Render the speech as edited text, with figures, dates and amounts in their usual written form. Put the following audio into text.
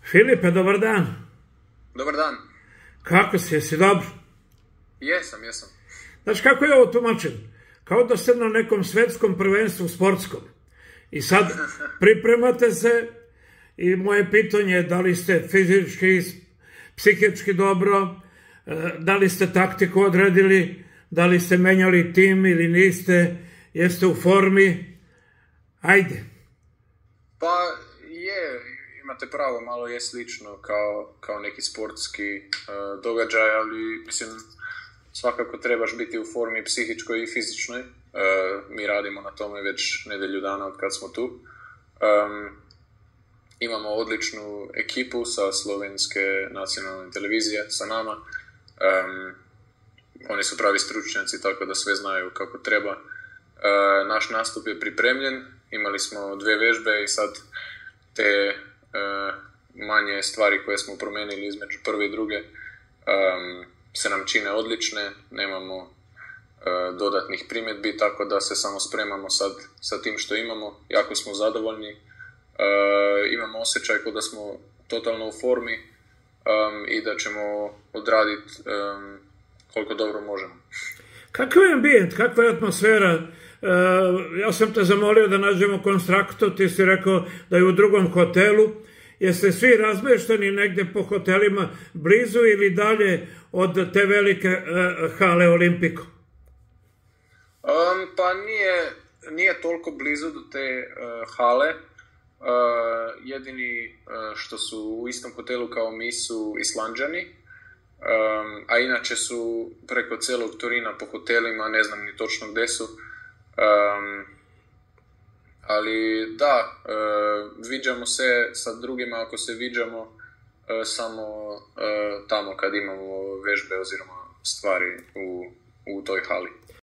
Filipe, dobar dan. Dobar dan. Kako si, jesi dobro? Jesam. Znaš kako je ovo tumačen? Kao da ste na nekom svetskom prvenstvu sportskom. I sad pripremate se i moje pitanje je da li ste fizički, psihički dobro, da li ste taktiku odredili, da li ste menjali tim ili niste, jeste u formi. Ajde. Pa imate pravo, malo je slično kao neki sportski događaj, ali mislim svakako trebaš biti u formi psihičkoj i fizičnoj. Mi radimo na tome već nedjelju dana od kad smo tu. Imamo odličnu ekipu sa slovenske nacionalne televizije sa nama. Oni su pravi stručnjaci, tako da sve znaju kako treba. Naš nastup je pripremljen, imali smo 2 vježbe i sad te manje stvari koje smo promijenili između prve i druge se nam čine odlične, nemamo dodatnih primjedbi, tako da se samo spremamo sad sa tim što imamo. Jako smo zadovoljni, imamo osjećaj kao da smo totalno u formi i da ćemo odraditi koliko dobro možemo. Kakav je ambijent, kakva je atmosfera? Ja sam te zamolio da nađemo konstrakto, ti si rekao da je u drugom hotelu. Jeste svi razmešteni negdje po hotelima blizu ili dalje od te velike hale Olimpiko? Pa nije toliko blizu do te hale. Jedini što su u istom hotelu kao mi su Islanđani, a inače su preko cijelog Torina po hotelima, ne znam ni točno gdje su. Ali da, viđamo se sa drugima ako se viđamo samo tamo kad imamo vježbe oziroma stvari u toj hali.